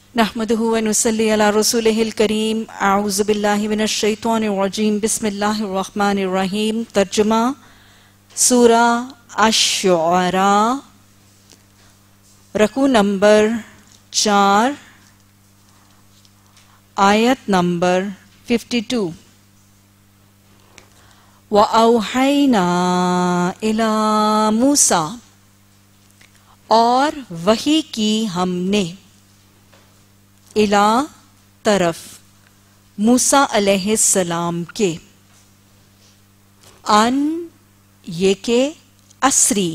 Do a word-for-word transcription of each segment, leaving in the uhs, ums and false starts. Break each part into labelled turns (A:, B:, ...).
A: نحمدہ و نصلی علی رسولہ الکریم اعوذ باللہ من الشیطان الرجیم بسم اللہ الرحمن الرحیم ترجمہ سورہ اش-شعرا رکوع نمبر چار آیت نمبر ففٹی ٹو وَأَوْحَيْنَا إِلَى مُوسَى اور وحی کی ہم نے الا طرف موسیٰ علیہ السلام کے ان یہ کہ اسری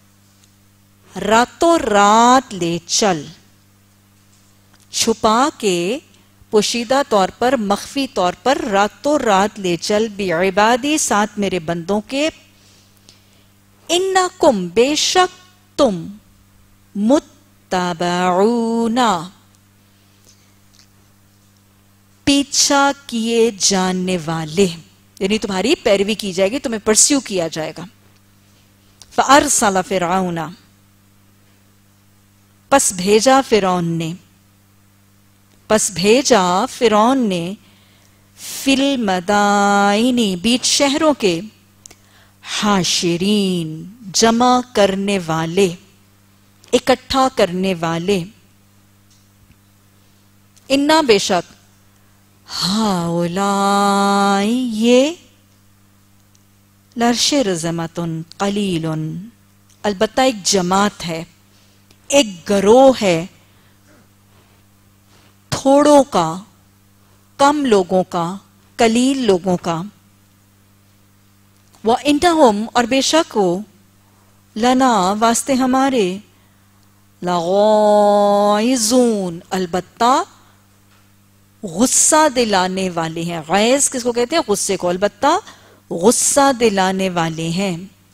A: راتوں رات لے چل چھپا کے پوشیدہ طور پر مخفی طور پر راتوں رات لے چل بعبادی ساتھ میرے بندوں کے انکم بے شک تم متبعونا پیچھا کیے جاننے والے یعنی تمہاری پیروی کی جائے گی تمہیں پرسیو کیا جائے گا فَأَرْسَلَ فِرْعَوْنَ پس بھیجا فرعون نے پس بھیجا فرعون نے فی المدائن بیچ شہروں کے حاشرین جمع کرنے والے اکٹھا کرنے والے انا بے شک ہاولائی یہ لرشرذمتن قلیل البتہ ایک جماعت ہے ایک گروہ ہے تھوڑوں کا کم لوگوں کا قلیل لوگوں کا وَإِنَّهُمْ اور بے شک وہ لنا واسطے ہمارے لغائزون البتہ غصہ دلانے والے ہیں غیظ کس کو کہتے ہیں غصے کو البتہ غصہ دلانے والے ہیں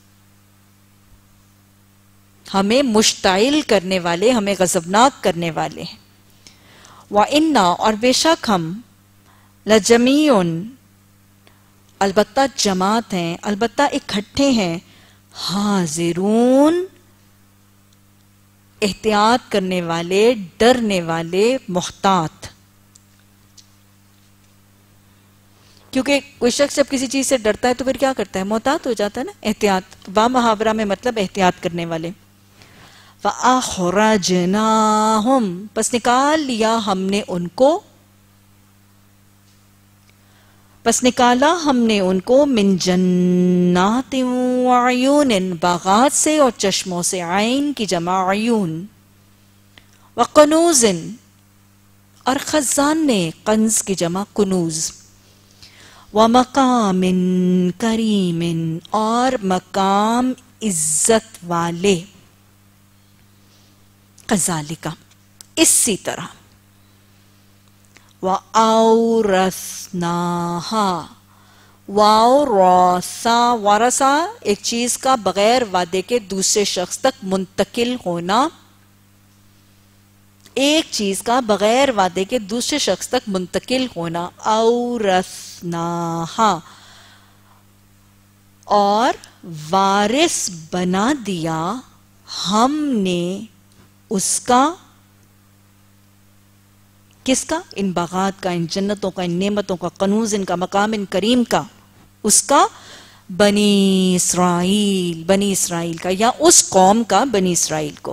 A: ہمیں مشتعل کرنے والے ہمیں غضبناک کرنے والے ہیں وَإِنَّا اور بے شک ہم لَجَمِيٌ البتہ جماعت ہیں البتہ اکٹھے ہیں حاضرون احتیاط کرنے والے ڈرنے والے محتاط کیونکہ کوئی شخص جب کسی چیز سے ڈرتا ہے تو پھر کیا کرتا ہے محتاط ہو جاتا ہے نا احتیاط با محاورہ میں مطلب احتیاط کرنے والے فَأَخْرَجْنَاهُمْ پس نکال لیا ہم نے ان کو پس نکالا ہم نے ان کو من جنات وعیون باغات سے اور چشموں سے عین کی جمع عیون وقنوز اور خزانے کنز کی جمع کنوز وَمَقَامٍ كَرِيمٍ اور مقام عزت والے قذالکہ اسی طرح وَأَوْرَثْنَاهَا وَأَوْرَثَا وَرَثَا ایک چیز کا بغیر وعدے کے دوسرے شخص تک منتقل ہونا ایک چیز کا بغیر وعدے کے دوسرے شخص تک منتقل ہونا اورثناہا اور وارث بنا دیا ہم نے اس کا کس کا ان باغات کا ان جنتوں کا ان نعمتوں کا کنوز ان کا مقام ان کریم کا اس کا بنی اسرائیل بنی اسرائیل کا یا اس قوم کا بنی اسرائیل کو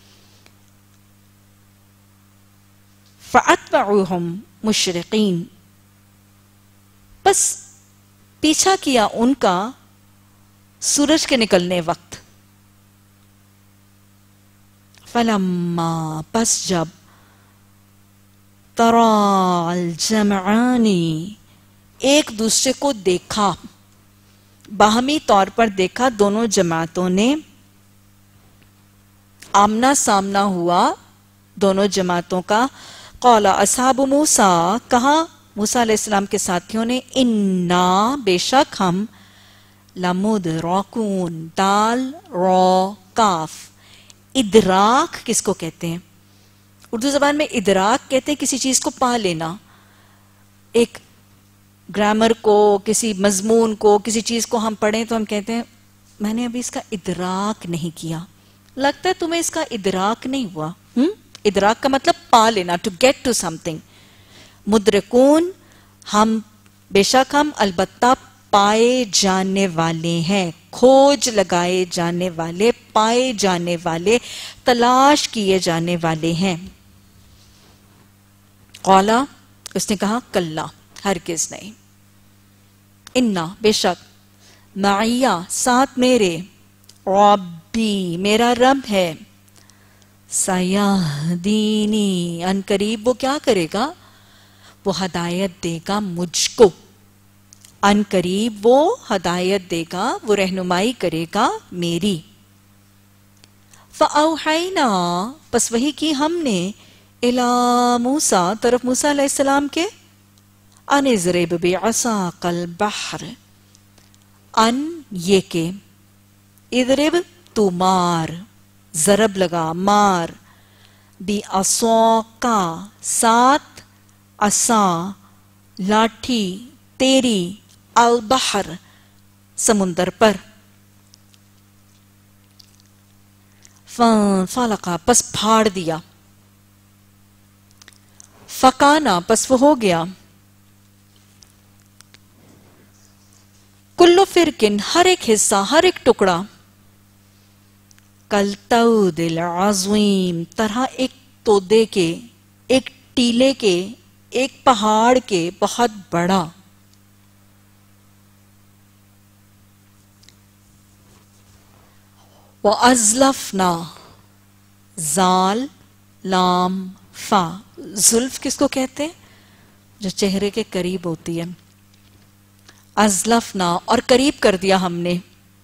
A: فَأَتْبَعُوهُمْ مُشْرِقِينَ بس پیچھا کیا ان کا سورج کے نکلنے وقت فَلَمَّا پس جب تَرَى الْجَمْعَانِ ایک دوسرے کو دیکھا باہمی طور پر دیکھا دونوں جماعتوں نے آمنا سامنا ہوا دونوں جماعتوں کا قال اصحاب موسیٰ کہا موسیٰ علیہ السلام کے ساتھیوں نے انا بے شک ہم لمدرکون دال را کاف ادراک کس کو کہتے ہیں اردو زبان میں ادراک کہتے ہیں کسی چیز کو پا لینا ایک گرامر کو کسی مضمون کو کسی چیز کو ہم پڑھیں تو ہم کہتے ہیں میں نے ابھی اس کا ادراک نہیں کیا لگتا ہے تمہیں اس کا ادراک نہیں ہوا ہم ادراک کا مطلب पा लेना, टू गेट टू समथिंग। मुद्रकून, हम बेशक हम अलबत्ता पाए जाने वाले हैं, खोज लगाए जाने वाले, पाए जाने वाले, तलाश किए जाने वाले हैं। कौला, उसने कहा कल्ला, हरगिज़ नहीं। इन्ना, बेशक, माइया, साथ मेरे, रब्बी, मेरा रब है, सयहदीनी, अनकरीब वो क्या करेगा, वो हदायत देगा मुझको, अनकरीब वो हदायत देगा, वो रहनुमाई करेगा मेरी। फ़अौहैना, बस वही की हमने, इला मूसा, तरफ मूसा अलैहिस्सलाम के, अन इज़रिब बिअसाकल बहर, अन ये के, इज़रिब तू मार, ज़रब लगा मार, बि असौका, सात असा, लाठी तेरी, अल बहर, समुंदर पर, फ़लका, पस फाड़ दिया, फ़काना, पस वो हो गया, कुल्लु फिरकिन, हर एक हिस्सा, हर एक टुकड़ा, कल तौदिल अज़ीम, तरह एक तोदे के, एक टीले के, एक पहाड़ के, बहुत बड़ा। व अज़लफ़ना, ज़ाल लाम फा, जुल्फ किसको कहते हैं, जो चेहरे के करीब होती है। अज़लफ़ना, और करीब कर दिया हमने,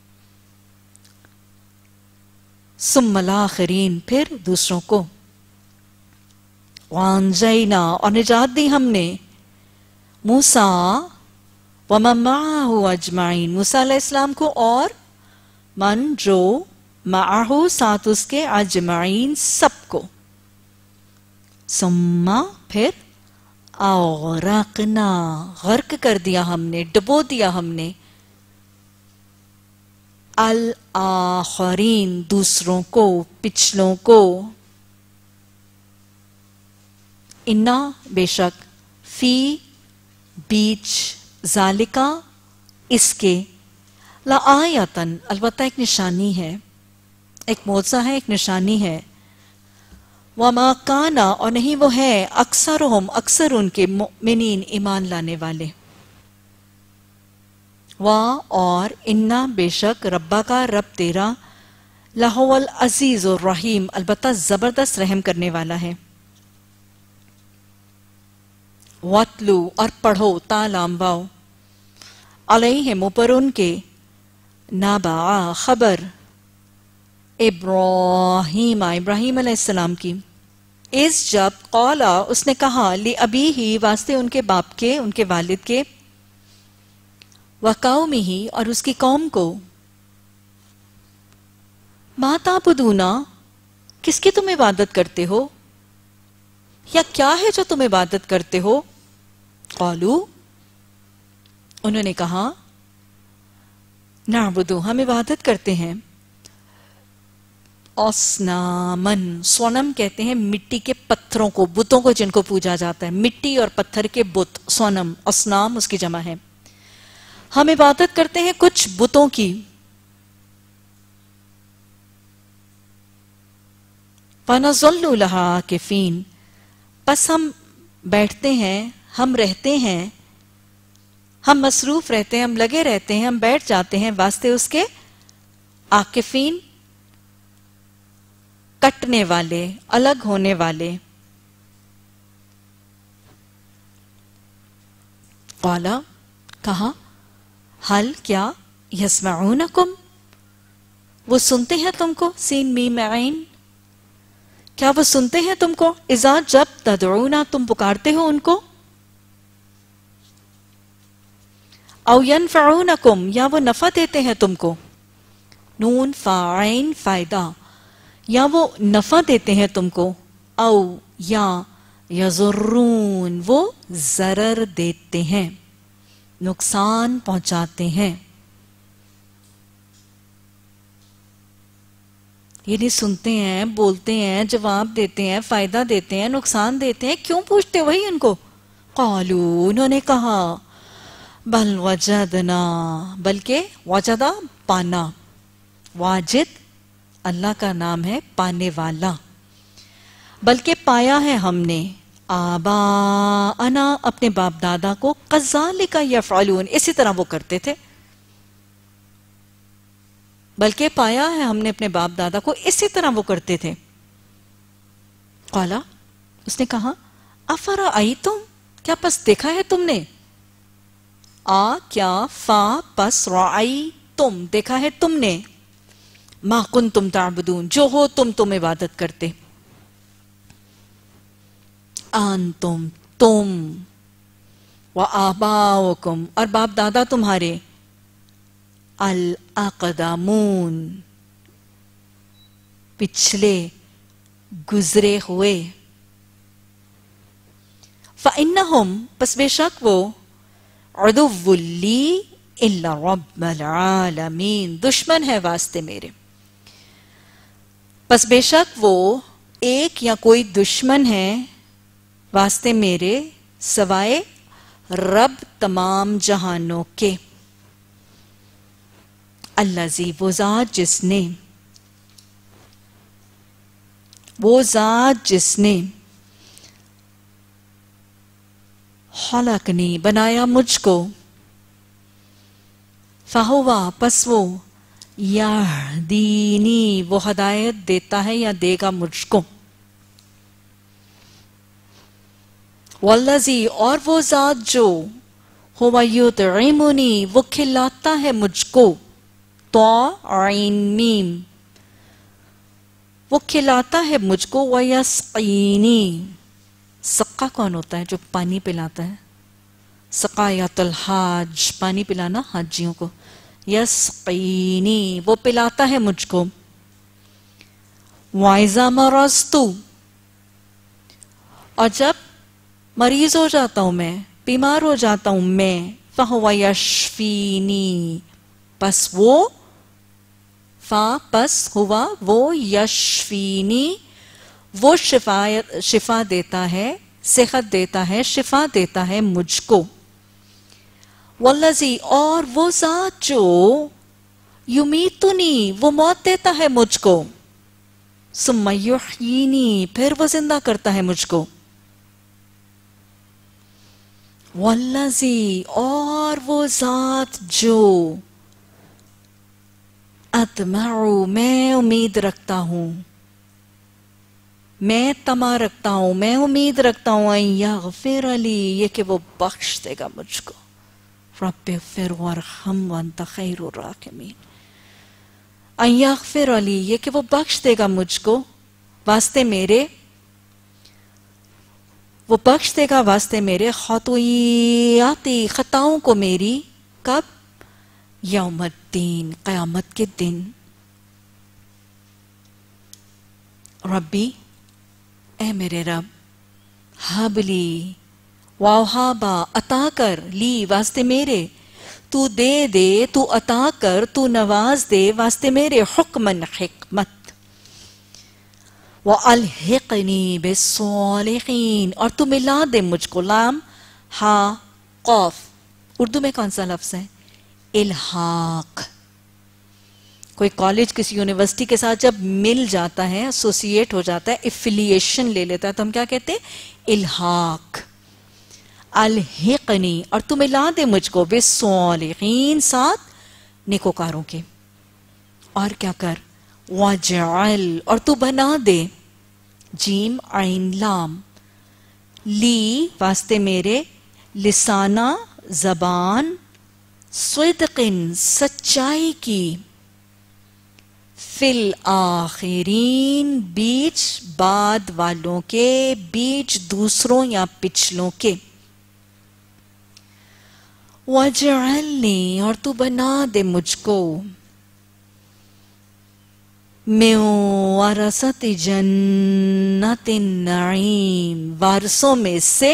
A: सुम्मल आखिरीन, फिर दूसरों को, वांजैना, और निजात दी हमने, मूसा व मन माअहु अजमाइन, मूसा अलैहिस्सलाम को और मन जो माअहु, साथ उसके, अजमाइन, सबको। सुम्मा, फिर, अग़रक़ना, गर्क कर दिया हमने, डुबो दिया हमने, अल आखरीन, दूसरों को, पिछलों को। इन्ना, बेशक, फी, बीच, जालिका, इसके, ला आयतन, अलबत्ता एक निशानी है, एक मौज़ा है, एक निशानी है। वमा काना, और नहीं वो है, अक्सरुहुम, अक्सर उनके, मुमिनीन, ईमान लाने वाले। वा, और, इन्ना, बेशक, रब्बा का, रब तेरा, लहुवल अजीज और रहीम, अलबत्ता जबरदस्त रहम करने वाला है। वतलू, और पढ़ो, तालाम्बाओ, अलैहिम, ऊपर उनके, नाबा, खबर, इब्राहीम, इब्राहीम अलैहिस्सलाम की, इस जब, कौला, उसने कहा, ली अबी ही, वास्ते उनके बाप के, उनके वालिद के, व कौमिही, और उसकी कौम को, मा ताबुदूना, किसकी तुम इबादत करते हो, या क्या है जो तुम इबादत करते हो। कौलू, उन्होंने कहा, नाबुदू, हम इबादत करते हैं, अस्नामन, सोनम कहते हैं मिट्टी के पत्थरों को, बुतों को जिनको पूजा जाता है, मिट्टी और पत्थर के बुत, सोनम, अस्नाम उसकी जमा है। हम इबादत करते हैं कुछ बुतों की। फनज़ल्लु लहा आकिफीन, बस हम बैठते हैं, हम रहते हैं, हम मसरूफ रहते हैं, हम लगे रहते हैं, हम बैठ जाते हैं वास्ते उसके, आकिफीन, कटने वाले, अलग होने वाले। कौला, कहा, हल, क्या, यस्मऊनकुम, वो सुनते हैं तुमको, सीन मीम ऐन, क्या वो सुनते हैं तुमको, इज़ा, जब, तदऊना, तुम पुकारते हो उनको, औ यनफऊनकुम, या वो नफा देते हैं तुमको, नून फाइन, फायदा, या वो नफा देते हैं तुमको, औ, या, यज़ुर्रून, वो जरर देते हैं, नुकसान पहुंचाते हैं। یہ نہیں سنتے ہیں، بولتے ہیں، جواب دیتے ہیں، فائدہ دیتے ہیں، نقصان دیتے ہیں، کیوں پوچھتے وہی ان کو؟ قالو، انہوں نے کہا، بل وجدنا، بلکہ وجدہ پانا، واجد اللہ کا نام ہے پانے والا، بلکہ پایا ہے ہم نے آباءنا اپنے باپ دادا کو کذالک یفعلون اسی طرح وہ کرتے تھے، بلکہ پایا ہے ہم نے اپنے باپ دادا کو اسی طرح وہ کرتے تھے۔ قالا، اس نے کہا، افرأیتم، کیا پس دیکھا ہے تم نے؟ آ کیا، فا پس رأیتم دیکھا ہے تم نے، ما کنتم تعبدون جو ہو تم تم عبادت کرتے، انتم تم، وآباؤکم اور باپ دادا تمہارے، الاقدمون پچھلے گزرے ہوئے، فإنہم پس بے شک وہ، عدو لی الا رب العالمین دشمن ہے واسطے میرے، پس بے شک وہ ایک یا کوئی دشمن ہے واسطے میرے سوائے رب تمام جہانوں کے، الذی وہ ذات جس نے، وہ ذات جس نے، خلقنی بنایا مجھ کو، فہوا پس وہ، یہدینی وہ ہدایت دیتا ہے یا دے گا مجھ کو، والذی اور وہ ذات جو، ہوا یطعمنی وہ کھلاتا ہے مجھ کو، تو عین میم وہ کھلاتا ہے مجھ کو، ویسقینی سقا کون ہوتا ہے جو پانی پلاتا ہے؟ سقایات الحاج پانی پلانا حاجیوں کو، یسقینی وہ پلاتا ہے مجھ کو، وَإِذَا مَرَضْتُ اور جب مریض ہو جاتا ہوں میں، بیمار ہو جاتا ہوں میں، فَهُوَ يَشْفِينِي پس وہ، فا پس ہوا وہ، یشفینی وہ شفا شفا دیتا ہے، صحت دیتا ہے، شفا دیتا ہے مجھ کو، والذی اور وہ ذات جو، یمیتنی وہ موت دیتا ہے مجھ کو، ثم یحیینی پھر وہ زندہ کرتا ہے مجھ کو، والذی اور وہ ذات جو، اطمع میں امید رکھتا ہوں، میں طمع رکھتا ہوں، میں امید رکھتا ہوں، ان یغفر لی یہ کہ وہ بخش دے گا مجھ کو، رب اغفر وارحم وانت خیر الراحمین، ان یغفر لی یہ کہ وہ بخش دے گا مجھ کو واسطے میرے، وہ بخش دے گا واسطے میرے، خطویاتی خطاؤں کو میری، کب؟ یوم الدین قیامت کے دن، ربی اے میرے رب، حبلی واوہابا عطا کر، لی واسطے میرے، تو دے دے، تو عطا کر، تو نواز دے واسطے میرے، حکمن حکمت، وَأَلْحِقْنِي بِالصَّالِحِينَ اور تو ملا دے مجھ کو، لام ہا قوف اردو میں کون سا لفظ ہے؟ الحاق، کوئی کالج کسی یونیورسٹی کے ساتھ جب مل جاتا ہے، ایسوسیٹ ہو جاتا ہے، ایفیلیشن لے لیتا ہے، تو ہم کیا کہتے ہیں؟ الحاق، الحقنی اور تو ملا دے مجھ کو، بالصالحین ساتھ نیکوکاروں کے، اور کیا کر، وَجْعَلْ اور تو بنا دے، جیم عین لام، لی واسطے میرے، لسانہ زبان، صدقن سچائی کی، فی الآخرین بیچ بعد والوں کے، بیچ دوسروں یا پچھلوں کے، وَجْعَلْنِي اور تو بنا دے مجھ کو، مِن وَرَثَةِ جَنَّةِ النَّعِيمِ وارثوں میں سے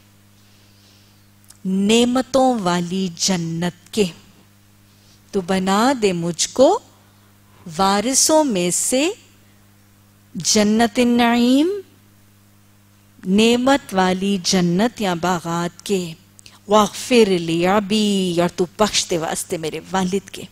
A: نعمتوں والی جنت کے، تو بنا دے مجھ کو وارثوں میں سے जन्नत नईम, नेमत वाली जन्नत या बागात के, वागफिर ली अबी, और तू बख्श दे वास्ते मेरे वालिद के,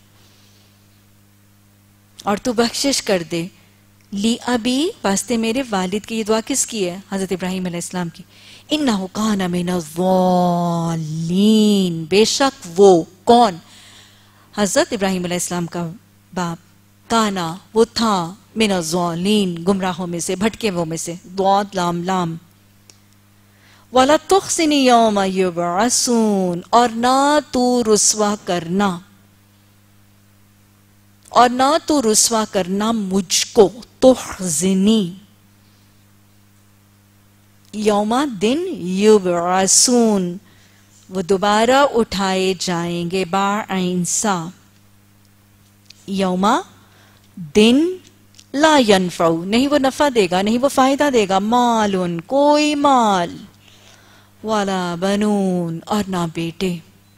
A: और तू बख्शिश कर दे ली अबी, वास्ते मेरे वालिद की। ये दुआ किसकी है? हजरत इब्राहिम अलैहिस्सलाम की। इन्नहु काना मिनज़्ज़ालिन, बेशक वो कौन? हजरत इब्राहिम अलैहिस्सलाम का बाप, काना वो था, मिनज़्ज़ालिन गुमराहों में से, भटके वो में से, दुआत लाम लाम। वला तुख्ज़िनी यौमा युबअसून, और ना तू रुस्वा करना, और ना तू रुस्वा करना मुझको, तुख्ज़िनी, यौमा दिन, युबअसून वो दोबारा उठाए जाएंगे, बाइंसा, यौमा दिन, ला यनफउ नहीं वो नफा देगा, नहीं वो फायदा देगा, मालुन कोई माल, वाला बनून और ना बेटे,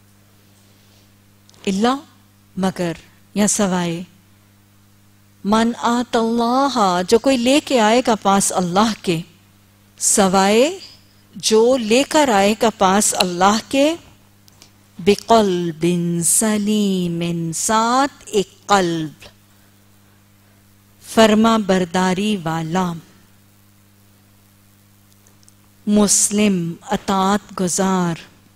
A: इल्ला मगर या सवाए, मन आतल्लाह जो कोई लेके आएगा पास अल्लाह के, सवाए जो लेकर आएगा पास अल्लाह के, बिक़ल्बिन सलीमिन, साथ एक कल्ब फर्मा बरदारी वाला, मुस्लिम अतात गुजार,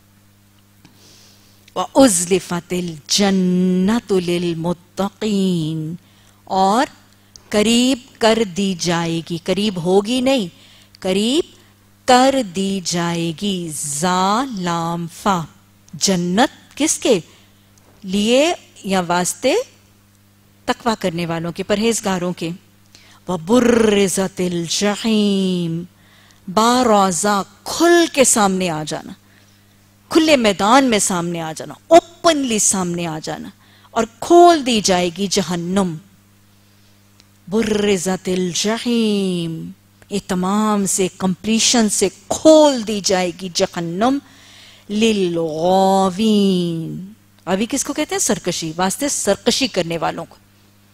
A: व उज़्लिफ़तिल जन्नतु लिल मुत्तक़ीन, और करीब कर दी जाएगी, करीब होगी नहीं, करीब कर दी जाएगी, जा लाम फा, जन्नत किसके लिए या वास्ते? तकवा करने वालों के, परहेजगारों के। व बुर्रिज़तिल जहीम, बारोज़ा खुल के सामने आ जाना, खुले मैदान में सामने आ जाना, ओपनली सामने आ जाना, और खोल दी जाएगी जहन्नुम। बुर्रिज़तिल जहीम, ये तमाम से कंप्लीशन से खोल दी जाएगी जहन्नुम, लिल गावीन, अभी किसको कहते हैं? सरकशी, वास्ते सरकशी करने वालों को।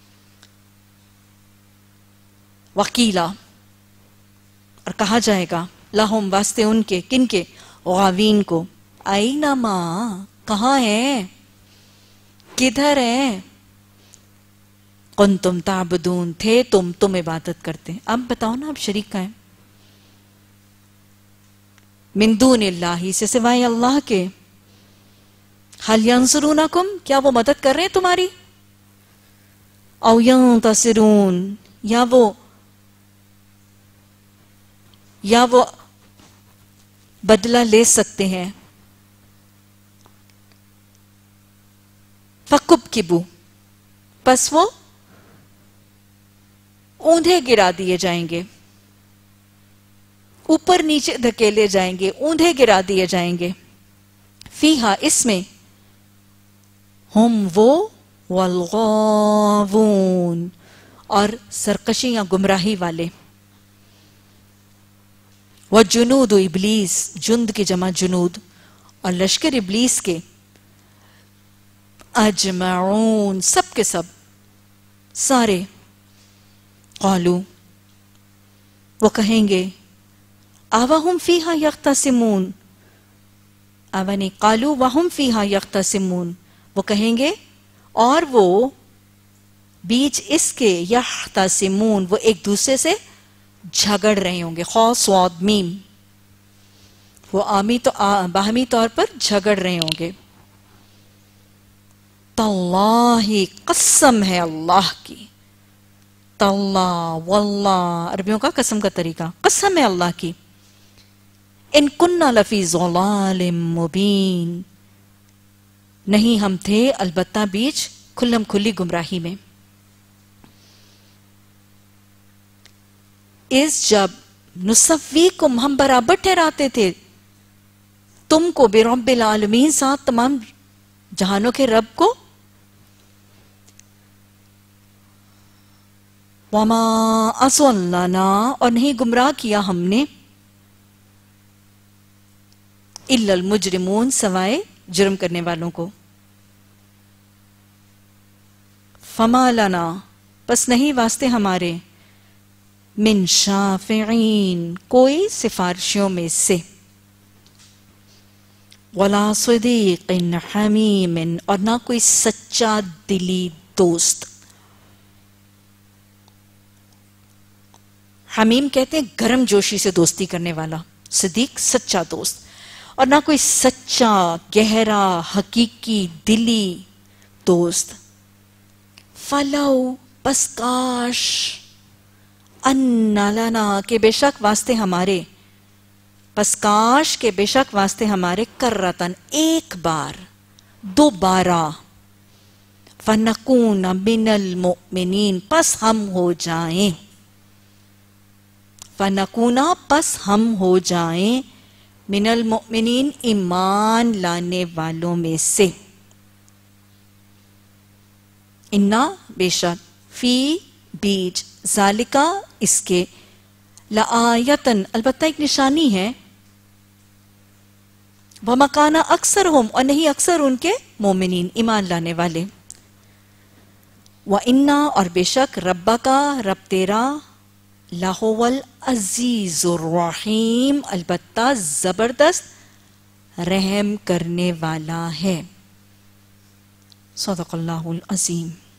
A: वकीला, और कहा जाएगा, लाहुम वास्ते उनके, किनके? गावीन को, आईना माँ, कहाँ है, किधर है? कुंतुम ताबदून, थे तुम, तुम इबादत करते। अब बताओ ना, अब शरीक का है? मिन दूनिल्लाही, से सिवाय अल्लाह के। हल यंसुरूनकुम, क्या वो मदद कर रहे हैं तुम्हारी? औ यंतसिरून, या वो या वो बदला ले सकते हैं। फकुब किबू, बस वो ऊंधे गिरा दिए जाएंगे, ऊपर नीचे धकेले जाएंगे, ऊंधे गिरा दिए जाएंगे। फीहा, इसमें, हम वो, वल्गावून, और सरकशी या गुमराही वाले। व जुनूद इबलीस, जुंद की जमा जुनूद, और लश्कर इबलीस के। अजमाऊन, सब के सब, सारे। कालू, वो कहेंगे, आवाहुम फीहा यख्तसिमून, आवानी कालू वाहुम फीहा यख्तसिमून, वो कहेंगे और वो बीच इसके, यख्तसिमून, वो एक दूसरे से झगड़ रहे होंगे। खौ स्वाद मीम, वो आमी तो आ, बाहमी तौर पर झगड़ रहे होंगे। तल्लाही, कसम है अल्लाह की। तल्ला वल्लाह, अरबियों का कसम का तरीका, कसम है अल्लाह की। इन कुन्ना लफी ज़लालिम मुबीन, नहीं हम थे अलबत्ता बीच खुल्लम खुली गुमराही में। इस जब नुसव्वीकुम, हम बराबर ठहराते थे तुमको, बिरब्बिल आलमीन, साथ तमाम जहानों के रब को। वमा असल्लना, और नहीं गुमराह किया हमने, इल्लल मुजरिमून, सवाए जुर्म करने वालों को। फमा लना, बस नहीं वास्ते हमारे, من شافعین کوئی سفارشیوں میں سے، ولا صدیق حمیم اور نہ کوئی سچا دلی دوست. حمیم کہتے ہیں گرم جوشی سے دوستی کرنے والا، صدیق سچا دوست، اور نہ کوئی سچا گہرا حقیقی دلی دوست. فلو پس کاش، ان لنا کہ بے شک واسطے ہمارے، پس کاش کے بے شک واسطے ہمارے، کرتن ایک بار، دوبارہ، فنکون من المؤمنین پس ہم ہو جائیں، فنکونا پس ہم ہو جائیں، من المؤمنین ایمان لانے والوں میں سے. انا بے شک، فی بیچ، ذالکا اس کے، لآیتن البتہ ایک نشانی ہے، وَمَكَانَ أَكْثَرُهُمْ اور نہیں اکثر ان کے مومنین ایمان لانے والے. وَإِنَّا اور بے شک، رَبَّكَ رب تیرا، لَهُوَ الْعَزِيزُ الرَّحِيمُ البتہ زبردست رحم کرنے والا ہے. صدق اللہ العظیم.